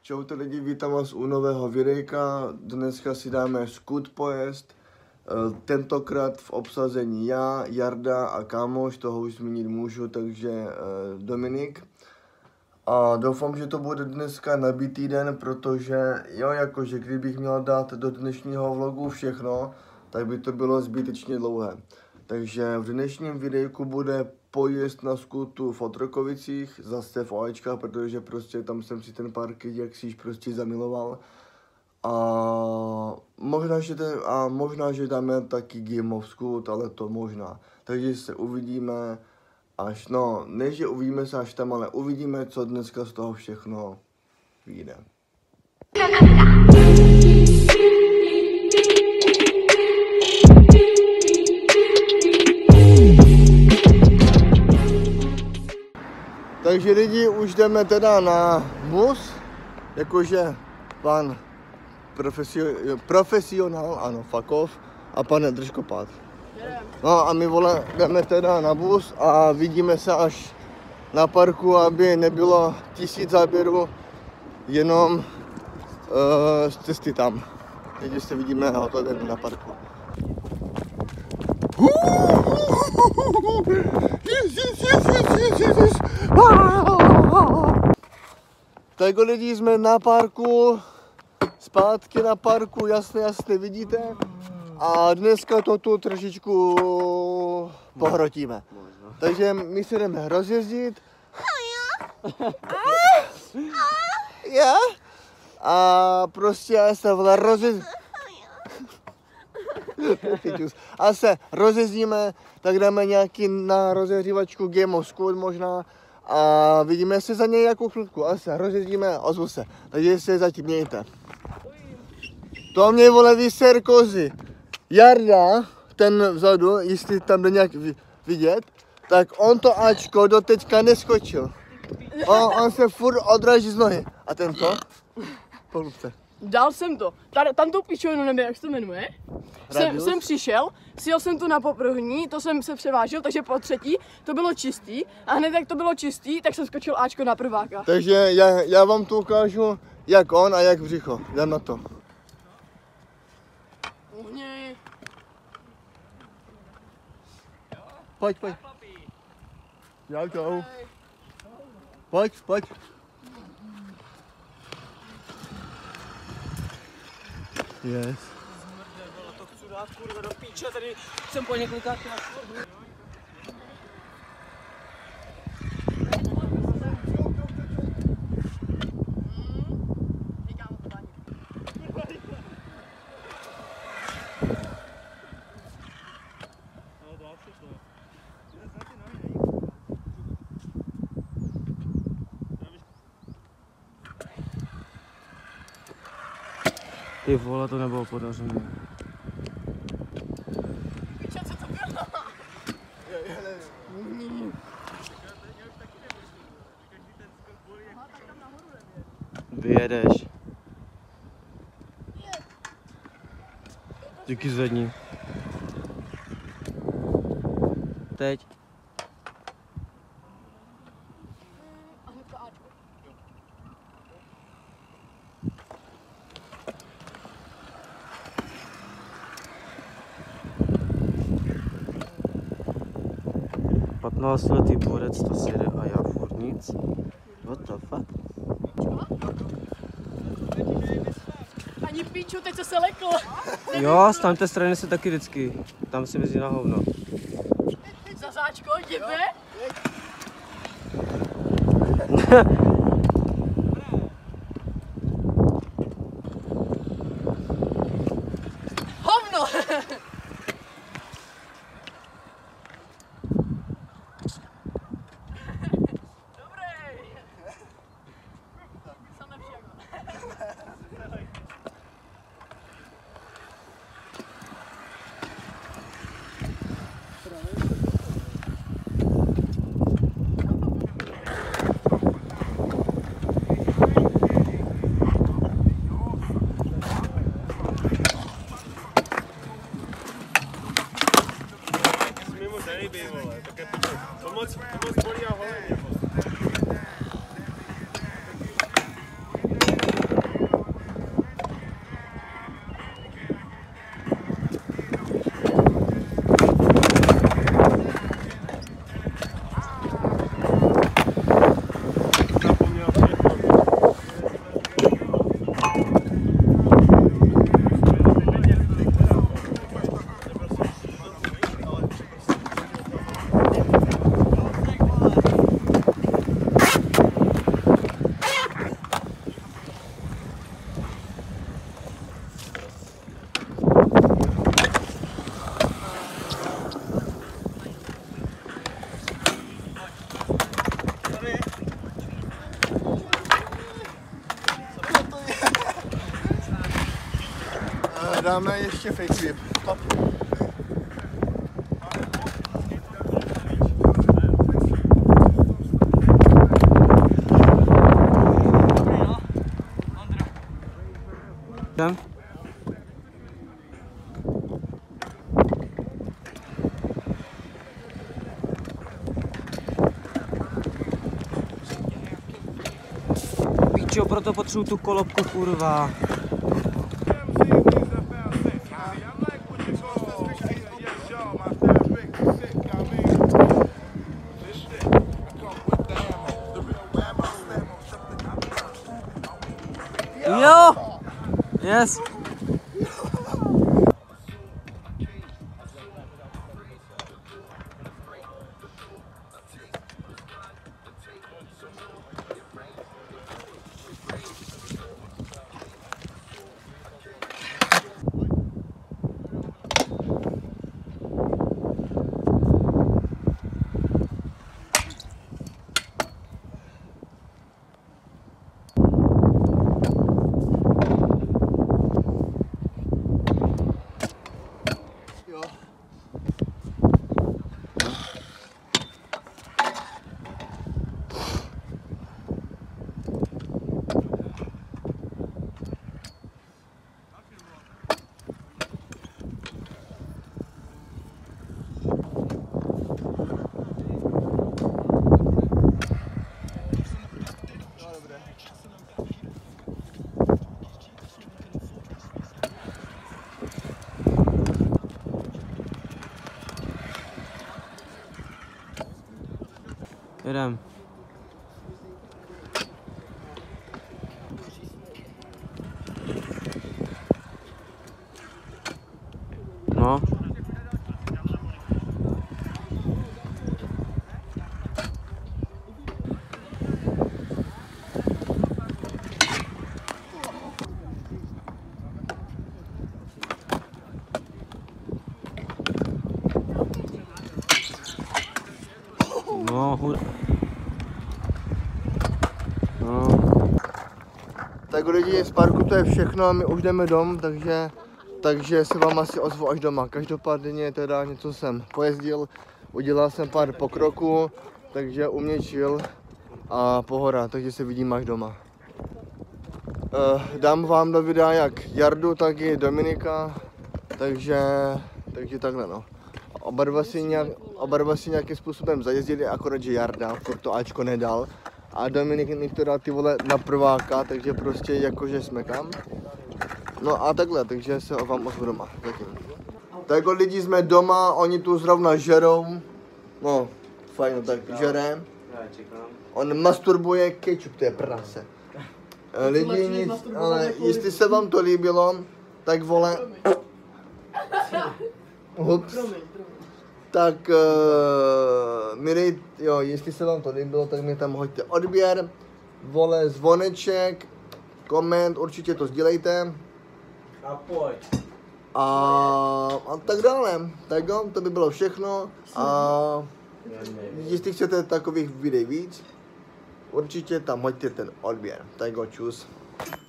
Čaute lidi, vítám vás u nového videjka. Dneska si dáme Scoot pojezd. Tentokrát v obsazení já, Jarda a kámoš, toho už zmínit můžu, takže Dominik. A doufám, že to bude dneska nabitý den, protože jo, jakože kdybych měl dát do dnešního vlogu všechno, tak by to bylo zbytečně dlouhé. Takže v dnešním videjku bude pojezd na Scootu v Otrokovicích, zase v Olečkách, protože prostě tam jsem si ten park jaksi prostě zamiloval. A možná, že dáme taky Game of Scoot, ale to možná. Takže se uvidíme až, no, ne, že uvidíme se až tam, ale uvidíme, co dneska z toho všechno vyjde. Takže lidi, už jdeme teda na bus, jakože pan profesionál, ano, fuck off, a pane držkopát. No a my vole, jdeme teda na bus a vidíme se až na parku, aby nebylo 1000 záběrů, jenom z cesty tam. Teď se vidíme na parku. Tak lidi, jsme na parku, zpátky na parku, jasně vidíte. A dneska to tu trošičku pohrotíme. Takže my se jdeme rozjezdit. Ja? A prostě já se rozjezdíme, tak dáme nějaký na rozehřívačku Game of Scoot možná a vidíme se za něj nějakou chvilku. A se rozjezdíme, ozvu se, takže se zatím mějte. To mě vole vyser kozy. Jarda, ten vzadu, jestli tam jde nějak vidět, tak on to Ačko do teďka neskočil. On se furt odráží z nohy. A tento? Polubce. Dal jsem to. Tam tou pičovinu, nevím, jak se to jmenuje. Jsem přišel, sjel jsem tu na popruhní, to jsem se převážil, takže po třetí to bylo čistý. A hned jak to bylo čistý, tak jsem skočil Ačko na prváka. Takže já vám tu ukážu, jak on a jak břicho. Jdem na to. Pojď. Čau. Pojď. Yes. To chci dát kurva do píče, tady jsem po několikrát. Ty vole, to nebylo podařené. Píče, co to bylo? Vyjedeš. Díky zvedni. Teď. Letý borec to sjede a já furt nic. What the fuck? Ani píču, teď se lekl. Jo, z tamté strany se taky vždycky. Tam si mizí na hovno. Zazáčko, jebe? Hovno! dáme ještě fake whip. Stop. Jdem. Píčo, proto potřebuji tu kolobku, kurva. Jo! Yes! Jedem. No. No, no. Tak lidi, z parku to je všechno, my už jdeme dom, takže se vám asi ozvu až doma. Každopádně teda něco jsem pojezdil, udělal jsem pár pokroků, takže u mě chill a pohoda, takže se vidím až doma. Dám vám do videa jak Jardu, tak i Dominika, takže takhle no. Oba dva si nějakým způsobem zajezdili, akorát že Jarda, furt to Ačko nedal. A Dominik mi to dal ty vole na prváka, takže prostě jakože smekám. No a takhle, takže se vám ozvu doma. Tak lidi, jsme doma, oni tu zrovna žerou. No, fajn, tak žere. On masturbuje ketchup, to je prase. Lidi nic, ale jestli se vám to líbilo, tak vole... Ups. Tak jo, jestli se vám to líbilo, tak mi tam hoďte odběr, vole, zvoneček, koment, určitě to sdílejte. A pojď. A tak dále. Tak jo, to by bylo všechno. A jestli chcete takových videí víc, určitě tam hoďte ten odběr. Tak jo, čus.